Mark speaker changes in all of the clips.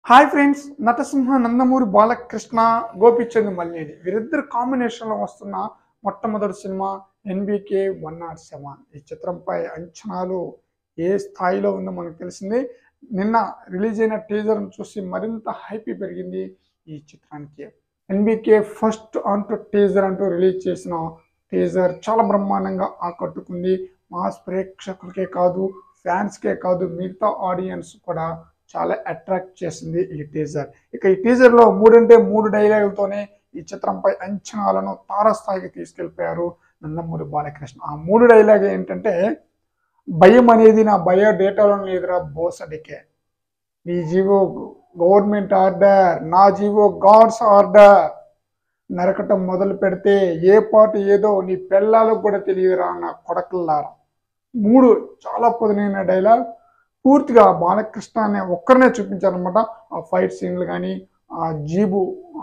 Speaker 1: Hi friends, Natasimha Nandamuri Balakrishna, Gopichand Malineni వీరిద్దరు కాంబినేషన్లో వస్తున్న మొట్టమొదటి సినిమా ఎన్బికే 107. ఈ చిత్రంపై అంచనాలు ఏ స్థాయిలో ఉందో మనకు తెలిసింది. నిన్న రిలీజ్ అయిన టీజర్ను చూసి మరింత హైప్ పెరిగింది ఈ చిత్రానికి. ఎన్బికే ఫస్ట్ అంటూ టీజర్ అంటూ రిలీజ్ చేసిన టీజర్ చాలా బ్రహ్మాండంగా ఆకట్టుకుంది. మాస్ ప్రేక్షకులకే కాదు, ఫ్యాన్స్కే కాదు, మిగతా ఆడియన్స్ కూడా చాలా అట్రాక్ట్ చేసింది ఈ టీజర్. ఇక ఈ టీజర్లో 3 డైలాగులతోనే ఈ చిత్రంపై అంచనాలను తారస్థాయికి తీసుకెళ్ళిపోయారు నందమూరి బాలకృష్ణ. ఆ 3 డైలాగులు ఏంటంటే, భయం అనేది నా బయోడేటాలో లేదురా బోసడికే, నీ జీవో గవర్నమెంట్ ఆర్డర్, నా జీవో గాడ్స్ ఆర్డర్, నరకటం మొదలు పెడితే ఏ పాటు ఏదో నీ పెళ్ళాలకు కూడా తెలియదురా నా కొడకల్లారా. 3 చాలా పదునైన డైలాగ్. పూర్తిగా బాలకృష్ణ అనే ఒక్కరినే చూపించారనమాట. ఆ ఫైట్ సీన్లు కానీ, ఆ జీబు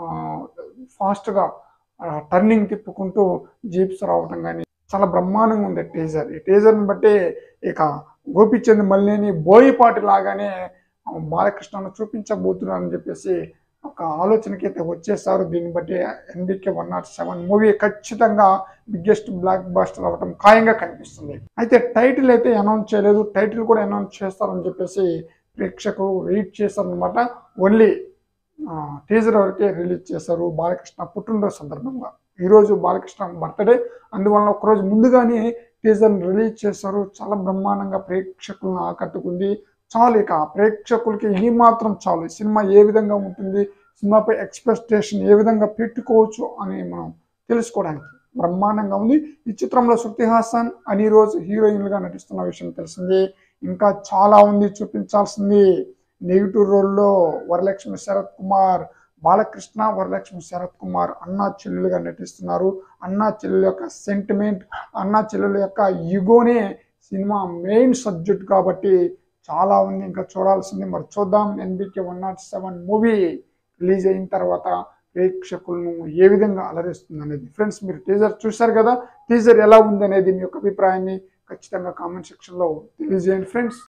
Speaker 1: ఫాస్ట్గా టర్నింగ్ తిప్పుకుంటూ జీప్స్ రావటం కానీ చాలా బ్రహ్మాండంగా ఉంది టీజర్. ఈ టీజర్ని బట్టి ఇక గోపిచంద్ మల్లేని బోయిపాటి లాగానే బాలకృష్ణను చూపించబోతున్నారని చెప్పేసి ఒక ఆలోచనకి అయితే వచ్చేసారు. దీన్ని బట్టి ఎన్బికే 107 మూవీ ఖచ్చితంగా బిగ్గెస్ట్ బ్లాక్ బాస్టర్ అవ్వటం ఖాయంగా కనిపిస్తుంది. అయితే టైటిల్ అయితే అనౌన్స్ చేయలేదు. టైటిల్ కూడా అనౌన్స్ చేస్తారని చెప్పేసి ప్రేక్షకులు వెయిట్ చేశారనమాట. ఓన్లీ టీజర్ వరకే రిలీజ్ చేశారు బాలకృష్ణ పుట్టినరోజు సందర్భంగా. ఈరోజు బాలకృష్ణ బర్త్డే, అందువలన ఒకరోజు ముందుగానే టీజర్ని రిలీజ్ చేశారు. చాలా బ్రహ్మాండంగా ప్రేక్షకులను ఆకట్టుకుంది. చాలు, ఇక ప్రేక్షకులకి ఈ మాత్రం చాలు. సినిమా ఏ విధంగా ఉంటుంది, సినిమాపై ఎక్స్పెక్టేషన్ ఏ విధంగా పెట్టుకోవచ్చు అని మనం తెలుసుకోవడానికి బ్రహ్మాండంగా ఉంది. ఈ చిత్రంలో శృతి హాసన్, అనిరోజ్ హీరోయిన్లుగా నటిస్తున్న విషయం తెలిసింది. ఇంకా చాలా ఉంది చూపించాల్సింది. నెగిటివ్ రోల్లో వరలక్ష్మి శరత్ కుమార్, బాలకృష్ణ వరలక్ష్మి శరత్ కుమార్ అన్నా చెల్లెలుగా నటిస్తున్నారు. అన్నా చెల్లెల యొక్క సెంటిమెంట్, అన్నా చెల్లెల యొక్క ఈగోనే సినిమా మెయిన్ సబ్జెక్ట్ కాబట్టి చాలా ఉంది, ఇంకా చూడాల్సింది. మరి చూద్దాం ఎన్బికే 107 మూవీ రిలీజ్ అయిన తర్వాత ప్రేక్షకులను ఏ విధంగా అలరిస్తుంది అనేది. ఫ్రెండ్స్, మీరు టీజర్ చూశారు కదా, టీజర్ ఎలా ఉంది అనేది మీ యొక్క అభిప్రాయాన్ని ఖచ్చితంగా కామెంట్ సెక్షన్లో తెలియజేయండి ఫ్రెండ్స్.